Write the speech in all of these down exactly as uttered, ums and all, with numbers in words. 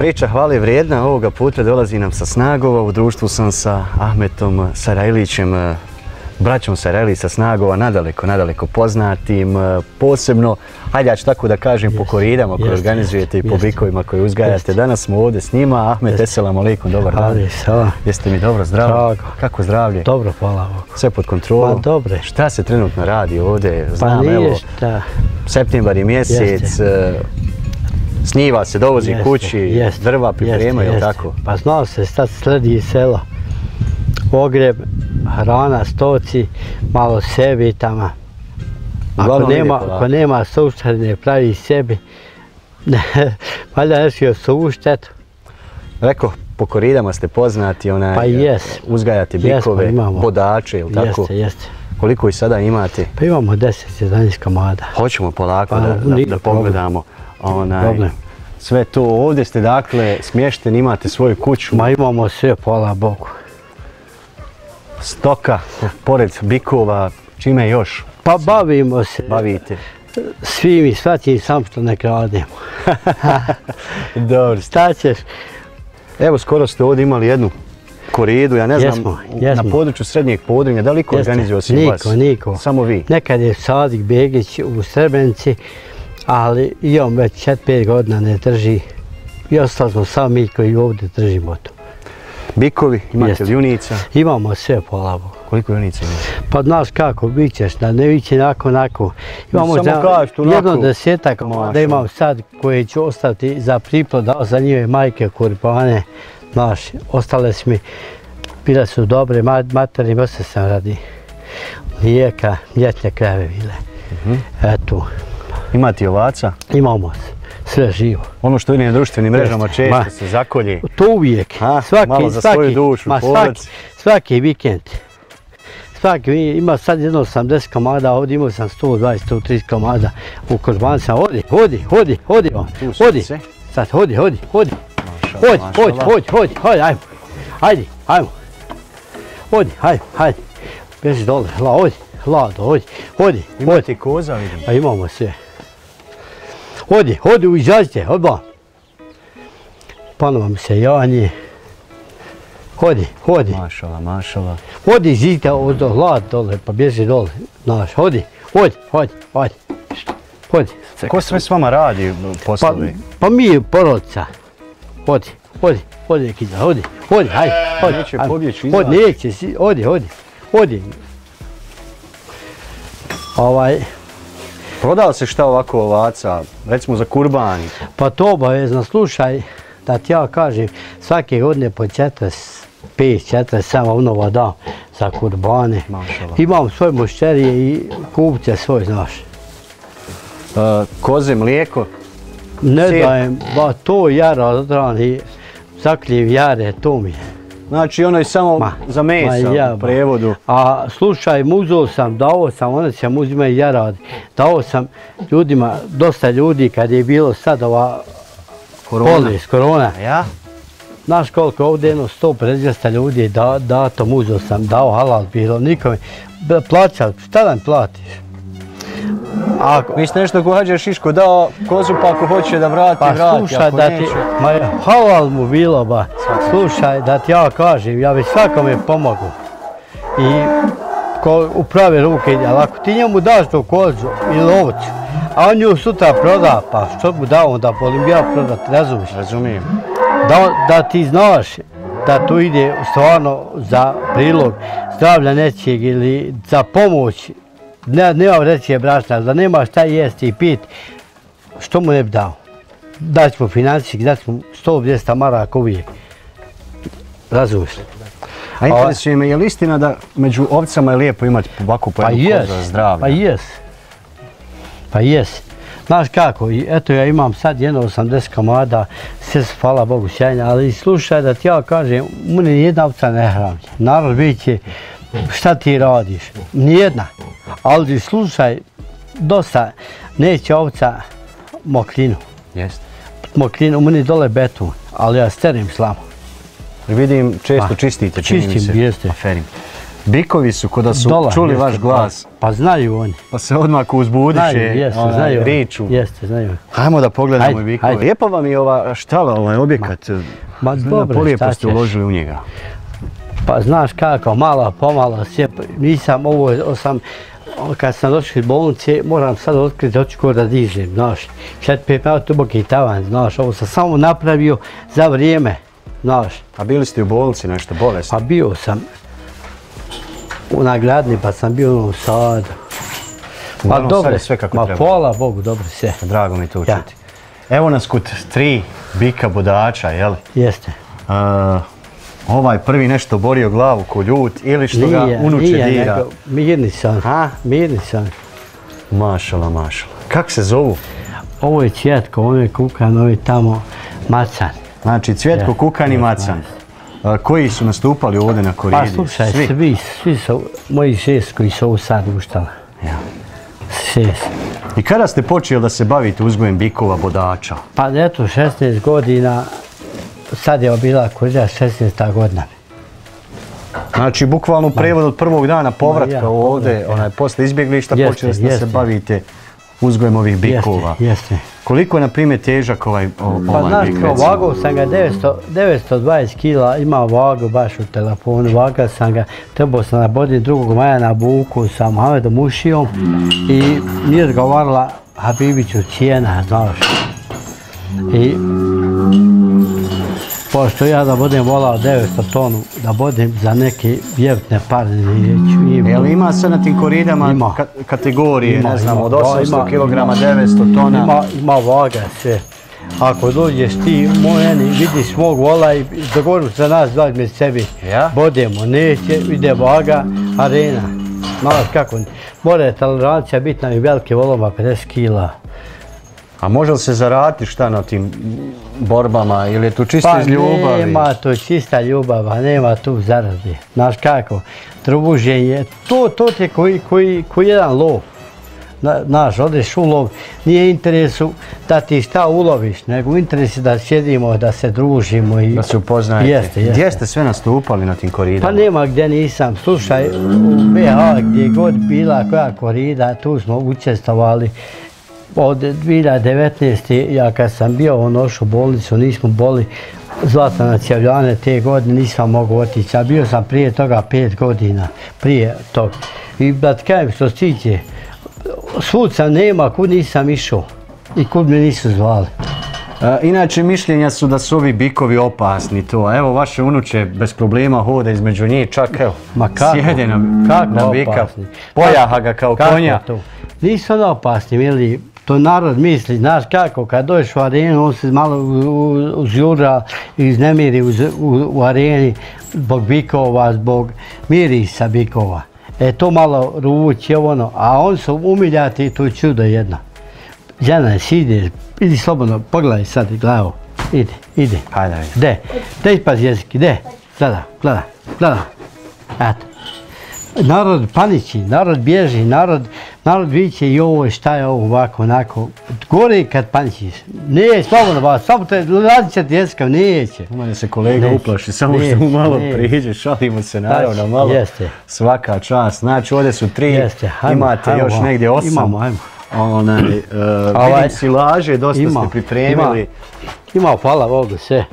Priča hvale vrijedna, ovoga puta dolazi nam sa Snagova, u društvu sam sa Ahmetom Sarajlićem, braćom Sarajlić sa Snagova, nadaleko, nadaleko poznatim, posebno, hajde ja ću tako da kažem, yes, po koridama koje yes, organizujete yes, i po bikovima koje uzgajate. Yes. Danas smo ovdje s njima. Ahmet, yes. Eselamu alaikum, dobar dan. Jeste mi dobro, zdravo? Drago. Kako zdravlje? Dobro, hvala Bogu. Sve pod kontrolom? Pa dobre. Šta se trenutno radi ovdje? Znam, pa nije evo, šta. Septembar i mjesec, yes. Snjiva se, dovozi yes, kući, yes, drva priprema, je li tako? Pa znao se, sad sledi iz sela. Ogreb, hrana, stoci, malo sebi tamo. Ako nema, ako nema suštarine, pravi sebi. Valjda nešto suštet. Rekao, po koridama ste poznati, onaj, pa jes. Uzgajate bikove, yes, bodače, je li tako? Jeste, jeste. Koliko ih sada imate? Pa imamo deset jedanaest komada. Hoćemo polako pa, da, da, da pogledamo. Onaj, sve to, ovdje ste dakle smješteni, imate svoju kuću. Ma imamo sve, hvala Bogu. Stoka, pored bikova, čime još? Pa bavimo se. Bavite? Svim i svatim, sam što ne krademo. Dobro. Šta ćeš? Evo, skoro ste ovdje imali jednu koridu, ja ne znam, jesmo, jesmo. Na području Srednjeg Podrinja, da li ko organizuje osim niko, vas? Niko, niko. Samo vi? Nekad je Sadik Begić u Srebrenici, ali i on već četiri pet godina ne drži. I ostali smo sami mi koji ovdje držimo to. Bikovi, imate li junica? Imamo sve pola Boga. Koliko junica imate? Pa znaš kako, bit ćeš, da ne viće onako, onako. Imamo jedno desetak da imam sad koje ću ostati za priplod, za njih majke kurbane. Znaš, ostale su mi, bile su dobre, materi, osam sam radi mlijeka, mljetne krave bile. Eto. Imate i ovaca? Imamo sve živo. Ono što vidim na društvenim mrežama često se zakolje. To uvijek. Malo za svoju dušu, podac. Svaki vikend. Svaki, ima sad jedno osamdeset komada, ovdje imao sam sto dvadeset do sto trideset komada u kurbanicama. Hodi, hodi, hodi, hodi vam. Hodi. Sad, hodi, hodi, hodi. Hodi, hodi, hodi, hodi, hodi, ajmo. Hajdi, ajmo. Hodi, hajde, hajde. Beži dole, hodi, hlado, hodi, hodi. Imate koza, vidim. Pa imamo sve. Hodi, hodi, izađite, odmah. Ponovo mi se janje. Hodi, hodi. Mašala, mašala. Hodi, žite od hlad dole, pa bježi dole. Znaš, hodi, hodi, hodi, hodi. Hodi. Ko sve s vama radi poslovi? Pa, pa mi porodica. Hodi, hodi, hodi nekida, hodi, hodi, hajde, hodi. Neće pobjeći izaći. Hodi, neće, hodi, hodi, hodi. Ovaj... Prodao se šta ovako ovaca, recimo za kurbani? Pa to obavezno, slušaj, da ti ja kažem, svake godine po četrdeset pet četrdeset sedam unova dam za kurbane. Mašala. Imam svoje mušterije i kupce svoj, znaš. Uh, koze, mlijeko? Ne Sir. Dajem, ba to jara odrani, zakljiv jare, to mi je. Znači ono je samo ma, za mesa ja, u prevodu. A slušaj, muzao sam, dao sam, one se uzimaju jaradi. Dao sam ljudima, dosta ljudi kad je bilo sad ova polis, korona. Ja? Znaš koliko ovdje jedno sto pedeset ljudi da, dato, muzao sam, dao halal bilo, nikome. Plaćao, šta da mi platiš? Ako vi ste nešto ko hađe Šiško dao kozu pa ako hoće da vrati, pa, vrati, slušaj, ako da neće. Ti, ma halal mu bilo ba, slušaj da ti ja kažem, ja bi svakome pomogu. I ko, u prave ruke, ali ako ti njemu daš tu kozu ili ovcu, a on nju sutra proda, pa što mu dao onda volim ja prodati, razumiješ? Razumijem. Da, da ti znaš da tu ide stvarno za prilog zdravlja nečeg ili za pomoć. Ne, nemam reći je brašna, da nema šta jesti i piti, što mu ne bi dao? Daći mu financijski, daći mu sto dvjesto maraka uvijek. Razumiješ? A interesuje me, je li istina da među ovcama je lijepo imati ovako po jednu kozu za zdravlje? Pa jes, pa jes. Znaš kako, eto ja imam sad jedno osamdeset komada, sve su, hvala Bogu, sjajne, ali slušaj da ti ja kažem, mu ni jedna ovca ne hrani. Narod bit će, šta ti radiš? Nijedna. Ali slušaj, dosta neće ovca mokrinu. Jeste. Mokrinu, meni dole beton, ali ja sterim slamo. Vidim, često čistite, čini mi se. Čistim, jeste. Aferim. Bikovi su kod da su Dola, čuli jeste, vaš glas. Pa, pa znaju oni. Pa se odmah uzbudiše, Znaju, jeste, onaj, znaju. riču. Jeste, znaju. Hajmo da pogledamo Hajde, i bikove. hajde. Lijepa vam je ova štala, ovaj objekat. Ma dobro, Polijepo šta ste ćeš? uložili u njega. Pa znaš kako, malo pomalo, sjep, nisam ovo, sam, kad sam došao iz bolnice, moram sad otkriti, hoću ko da dižem, znaš. Četiri pet malo duboki tavan, znaš, ovo sam samo napravio za vrijeme, znaš. A bili ste u bolnici nešto bolesni? Pa bio sam u Nagradni, pa sam bio u Novom Sadu. Pa Uglavnom, sad dobro, je sve kako ma treba. hvala Bogu, dobro sve. Drago mi to Ja. učiti. Evo nas kod tri bika bodača, jel? Jeste. Uh, ovaj prvi nešto borio glavu ko ljut ili što ga unuče nije, dira. nego mirni sam, A? mirni sam. Mašala, mašala. Kako se zovu? Ovo je Cvjetko, ovo je Kukan, ovo je tamo Macan. Znači Cvjetko, Ja, Kukan i ja, Macan. Uh, koji su nastupali ovdje na koridi? Pa slušaj, Svi? svi, svi su moji šest koji su ovu sad uštali. Ja. Šest. I kada ste počeli da se bavite uzgojem bikova bodača? Pa eto, šesnaest godina, sad je bila korida šesnaesta godina. Znači, bukvalno prevod od prvog dana povratka ja, ovdje, povratka, onaj, posle izbjeglišta, Jeste, počeli ste da se jeste. bavite uzgojem ovih bikova. Jeste, jeste. Koliko je, na primjer, težak ovaj, o- Pa ovaj znaš bik, kao, recimo? vagao sam ga devetsto, devetsto dvadeset kila, imao vagu baš u telefonu, vagao sam ga, trebao sam na bodi drugog maja na buku sa Mohamedom Ušijom i nije odgovarala Habibiću cijena, znaš. I pošto ja da budem volao devetsto tonu, da budem za neke vjeftne pare, neću im. Jel ima sad na tim koridama Ima. ka- kategorije, Ima, ne znam, ima. od Da, osamsto ima. kilograma, devetsto tona? Ima, ima vaga sve. Ako dođeš ti mojeni, vidiš mog vola i dogovorim se nas dva med sebi. Ja? Bodemo, neće, ide vaga, arena. Znaš kako, mora tolerancija biti na velike voloma pedeset kila. A može li se zaraditi šta na tim borbama ili je tu čisto Pa iz ljubavi? nema to čista ljubav, a nema tu zarade. Znaš kako, druženje, to, to ti je koji, koji, koji jedan lov. Na- Znaš, odeš u lov, nije interesu da ti šta uloviš, nego interes je da sjedimo, da se družimo. I... Da se upoznajete. Jeste, jeste. Gdje ste sve nastupali na tim koridama? Pa nema gdje nisam. Slušaj, u B H gdje god bila koja korida, tu smo učestvovali. Od dvije hiljade devetnaeste. ja kad sam bio u nošu bolnicu, nismo boli zlata na Cjavljane te godine, nisam mogao otići. A bio sam prije toga pet godina, prije toga. I da ti kažem što se tiče, svud sam nema, kud nisam išao i kud me nisu zvali. E, inače, mišljenja su da su ovi bikovi opasni to. Evo, vaše unuče bez problema hoda između njih, čak evo, Ma kako? sjede na, Kako na bika, opasni? pojaha ga kao Kako konja. to? Nisu oni opasni, mili. To narod misli, znaš kako, kad dođeš u arenu, on se malo u- u- uzjura i iznemiri uz- u, u areni zbog bikova, zbog mirisa bikova. E to malo rući, ono, a oni su umiljati i to je čudo jedno. Žena, ide, idi slobodno, pogledaj sad i glavu, ide, ide. Hajde, hajde. De, de ispaz jezik, de, gleda, gleda, gleda. Eto. Narod paniči, narod bježi, narod, narod viće i ovo je šta je ovo ovako, onako. Gore kad paničiš. Neće, slobodno vas, samo te radit jezikom, neće. U mene se kolega Neće, uplaši, samo što neće, mu malo neće. priđe, šalimo se naravno Znači, malo. jeste. Svaka čast. Znači, ovdje su tri, Jeste, hajmo, imate hajmo, još hajmo. negdje osam. Imamo, hajmo. Onaj, uh, Ovaj, vidim silaže, dosta ima, ste pripremili. Ima, ima hvala Bogu sve.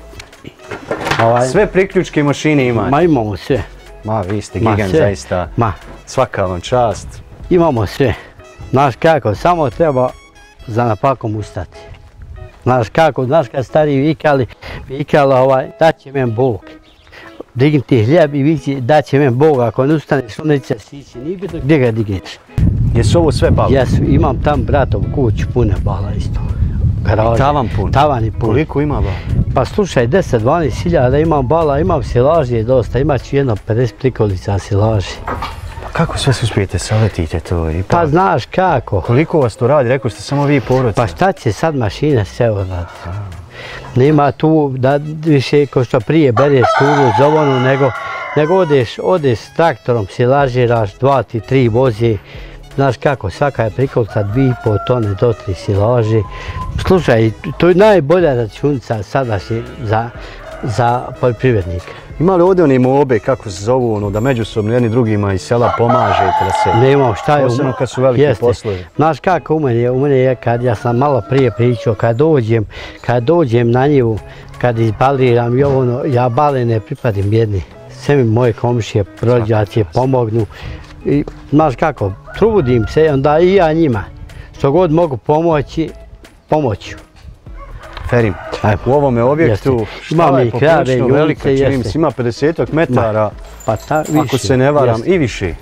Ovaj, Sve priključke mašine imate. Ma imamo sve. Ma, vi ste Ma, gigant sve. zaista. Ma, Svaka vam čast. imamo sve. Znaš kako, samo treba za napakom ustati. Znaš kako, znaš kad stari vikali, vikala ovaj, da će men Bog. Dignuti hljeb i vići, da će men Bog, ako ne ustaneš, onda će sići, nije bitno gdje ga digneš. Jesu ovo sve bale? Jesu, imam tam bratovu kuću, pune bala isto. Garaže. Tavan pun? Tavan i pun. Koliko ima bala? Pa slušaj, deset do dvanaest hiljada imam bala, imam silažije dosta, imat ću jedno pedeset prikolica silaži. Pa kako sve se uspijete saletite to? Ipak? Pa znaš kako. Koliko vas to radi? Rekli ste samo vi i porodica. Pa šta će sad mašina sve odraditi? Nema tu da više ko što prije bereš turu zovonu, nego, nego odeš, odeš s traktorom, silažiraš, dva ti tri vozi. Znaš kako, svaka je prikolica dvije i pol tone do tri silaži. Slušaj, to je najbolja računica sadašnji za, za poljoprivrednika. Ima li ovdje one mobe, kako se zovu, ono, da međusobno jedni drugima iz sela pomažete da se... Nemam šta je... Posebno kad su veliki poslovi. Znaš kako u mene, u mene je kad ja sam malo prije pričao, kad dođem, kad dođem na njivu, kad izbaliram i ono, ja bale ne pripadim jedni. Sve mi moje komšije, rođaci pomognu. I znaš kako, trudim se, onda i ja njima. Što god mogu pomoći, pomoću. Ferim, u ovome objektu štala je poprilično velika, čini mi se, ima pedesetak metara, ako se ne varam, i više.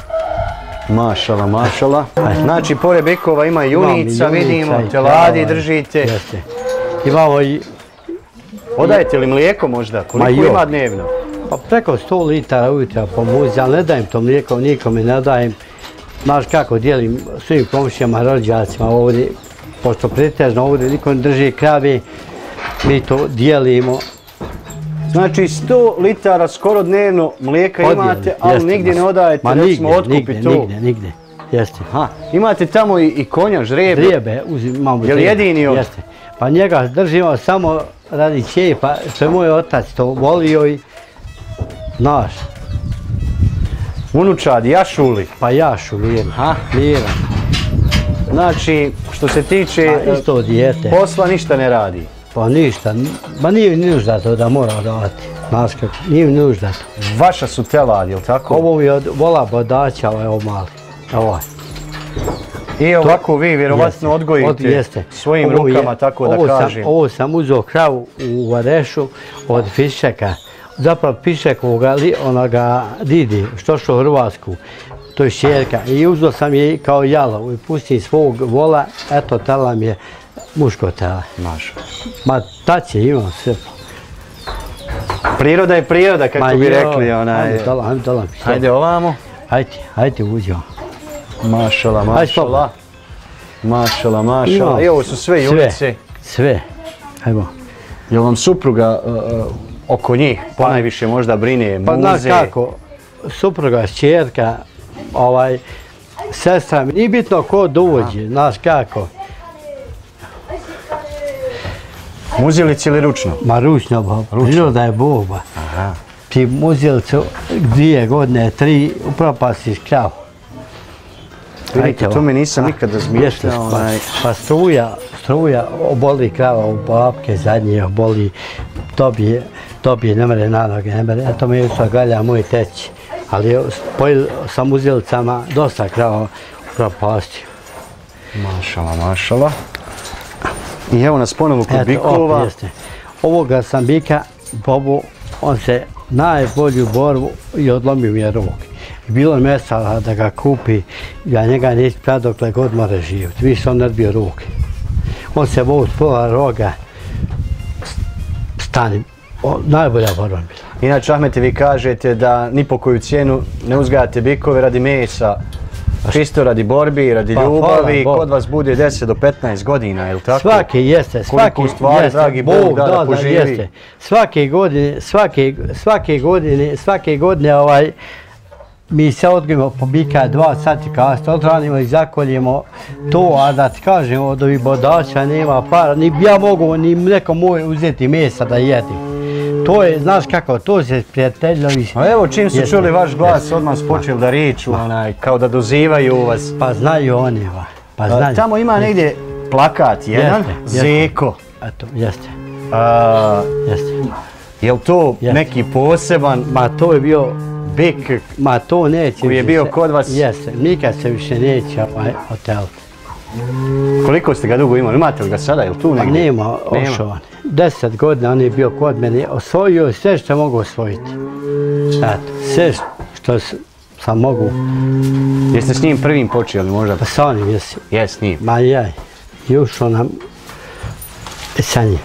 Mašala, mašala. Znači, pored bikova ima junica, vidimo, teladi držite. Imamo i... Odajete li mlijeko možda? Koliko ima dnevno? Pa preko sto litara ujutro po muzi, ali ne dajem to mlijeko, nikome ne dajem. Znaš kako dijelim svim komšijama, rođacima ovdje, pošto pretežno ovdje niko ne drži krave, mi to dijelimo. Znači sto litara skoro dnevno mlijeka imate, ali nigdje ne odajete, recimo otkupiti to? Nigdje, nigdje, jeste. Imate tamo i konja, žrijebe? Žrijebe, imamo žrijebe. Je li jedini on? Jeste. Pa njega držimo samo radi ćepa, što je moj otac to volio i znaš. Unučad, jašuli? Pa jašu, lijevan. Lijevan. Znači, što se tiče posla, ništa ne radi? Pa ništa, ma nije mi nužda to da mora davati. Znaš kako, nije mi nužda to. Vaša su telad, jel' tako? Ovo mi je od vola bodača, ovaj ovo mali. Ovaj. I ovako vi vjerovatno odgojite svojim rukama, tako da kažem. Ovo sam uzeo kravu u Varešu od Fišeka. Zapravo Pišekovoga onoga didi, što što u Hrvatsku. To je šerka. I uzeo sam je kao jalo i pustim svog vola, eto tela mi je muško tela. Mažo. Ma tač je imao sve. Priroda je priroda, kako bi rekli. Ajde, dolam, ajde, dolam. Ajde ovamo. Ajde, ajde uđemo. Mašala, mašala. Mašala, mašala. I ovo su sve junice. Sve. Ajmo. Je li vam supruga oko njih ponajviše možda brine muze? Pa znaš kako, supruga, šćerka, ovaj, sestra mi, nije bitno ko dođe, znaš kako. Muzilici ili ručno? Ma ručno, ba, priroda je Bog, ba. Ti muzilicu dvije godine, tri, upropastiš kravu. Vidite, to mi nisam nikad razmišljao. Pa struja, struja, oboli krava u babke zadnje, oboli, dobije, dobije, ne mere na noge, ne mere. Eto mi je ušla galja moj teći. Ali pojel sam uzilicama dosta krava upropastio. Mašala, mašala. I evo nas ponovo kod bikova. Ovoga sam bika, Bobu, on se najbolju borbu i odlomio mi je rog. Bilo je mjesta da ga kupi, ja njega neću pravi dokle god mora živjeti. Više on ne odbio ruke. On se bovu s pola roga, stani, najbolja borba bila. Inače, Ahmete, vi kažete da ni po koju cijenu ne uzgajate bikove radi mesa, čisto radi borbi, radi ljubavi, kod vas bude deset do petnaest godina, je li tako? Svaki jeste, svaki jeste, dragi Bog da da poživi. Svake godine, svake, svake godine, svake godine ovaj, mi se odgojimo po bika dva sati kasta, odranimo i zakoljemo to, a da ti kažemo od ovih bodača nema para, ni ja mogu ni neko moj uzeti mesa da jedim. To je, znaš kako, to se prijateljili. A evo, čim su čuli vaš glas, odmah su počeli da riču, kao da dozivaju vas. Pa znaju oni, pa znaju. Tamo ima negdje plakat jedan, Zeko. Eto, jeste. Jeste. Je li to neki poseban? Ma to je bio bik ma to neće koji je bio kod vas? Jeste, nikad se više neće oteliti. Koliko ste ga dugo imali? Imate li ga sada? Je li tu negdje? Pa nema, ošao. Deset godina on je bio kod mene, osvojio sve što mogu osvojiti. Eto, sve što sam mogu. Jeste s njim prvim počeli možda? Pa sa onim, jesi. Jes, s njim? Ma jaj, i ušao nam sa njim.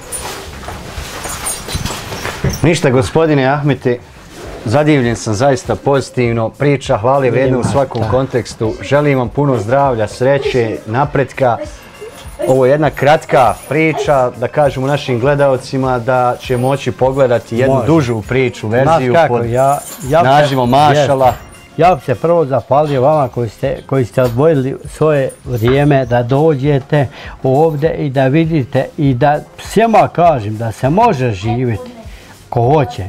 Ništa, gospodine Ahmete, zadivljen sam zaista pozitivno, priča hvali vrijedna u svakom kontekstu. Želim vam puno zdravlja, sreće, napretka. Ovo je jedna kratka priča, da kažemo našim gledaocima da će moći pogledati jednu dužu priču, verziju pod nazivom Mašala. Ja bih se prvo zahvalio vama koji ste odvojili svoje vrijeme da dođete ovdje i da vidite i da svima kažem da se može živjeti ko hoće.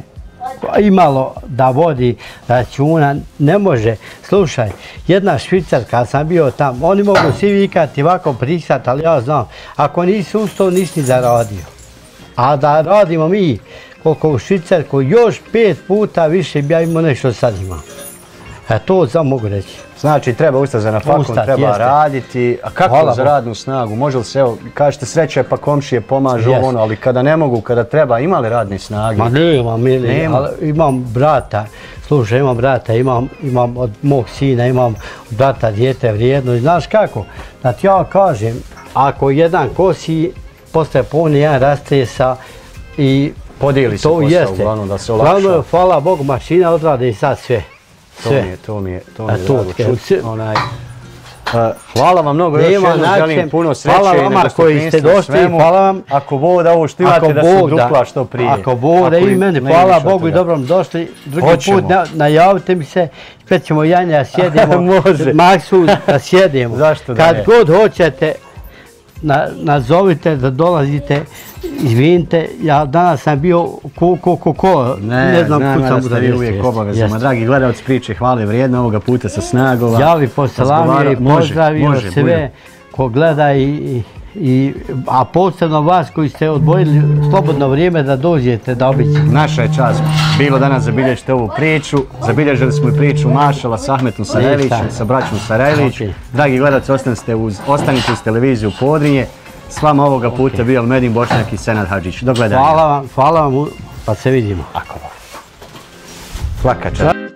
imalo da vodi računa, ne može. Slušaj, jedna Švicarka, sam bio tam, oni mogu svi vikati, ovako pričati, ali ja znam, ako nisi ustao, nisi ni zaradio. A da radimo mi, koliko u Švicarku, još pet puta više bi ja imao nešto sad imam. E, to sam mogu reći. Znači, treba ustati za nafakom, treba raditi. A kako za radnu snagu? Može li se, evo, kažete sreće pa komšije pomažu ono, ali kada ne mogu, kada treba, ima li radne snage? Ma nema, mili, ali imam brata, slušaj, imam brata, imam od mog sina, imam od brata dijete vrijedno i znaš kako? Da ti ja kažem, ako jedan kosi, posle puni jedan rastresa i podijeli se posao, uglavnom da se olakša. Uglavnom, hvala Bogu, mašina odrade i sad sve. To mi je, to mi je, to mi je drago čuti. Hvala vam mnogo, još jednom želim puno sreće i negostoprinstva svemu. Ako Bog da ovo što imate da se dupla što prije. Ako Bog da i meni, hvala Bogu i dobrom došli. Drugi put najavite mi se, sve ćemo Janja sjedimo, Maksu da sjedimo. Zašto da ne? Kad god hoćete, nazovite da dolazite, izvinite, ja danas sam bio ko, ko, ko, ko, ne znam kud sam udario. Uvijek obavezama. Dragi gledalci priče hvale vrijedno ovoga puta sa Snagova. Ja bih poselamio i pozdravio sve ko gleda i, i, a posebno vas koji ste odvojili slobodno vrijeme da dođete da obići. Naša je čast bilo danas zabilježite ovu priču. Zabilježili smo i priču Mašala s Ahmetom Sarajlićem, sa braćom Sarajlić. Dragi gledalci, ostanite uz, ostanite uz televiziju Podrinje. S vama ovoga puta bio Medin Bošnjak i Senad Hadžić. Do gledanja. Hvala vam, hvala vam, pa se vidimo. Ako. Svaka čast.